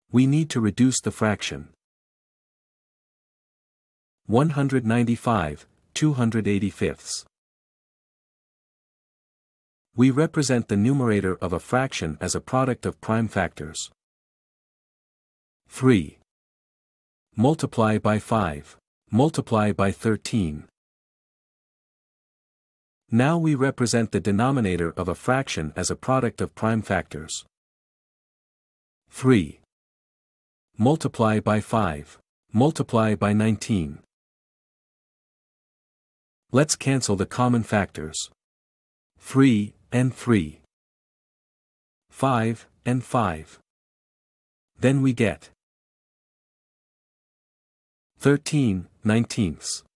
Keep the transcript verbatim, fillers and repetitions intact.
We need to reduce the fraction. one hundred ninety-five, two hundred eighty-fifths. We represent the numerator of a fraction as a product of prime factors. three. Multiply by five. Multiply by thirteen. Now we represent the denominator of a fraction as a product of prime factors. three. Multiply by five. Multiply by nineteen. Let's cancel the common factors. three and three. five and five. Then we get thirteen nineteenths.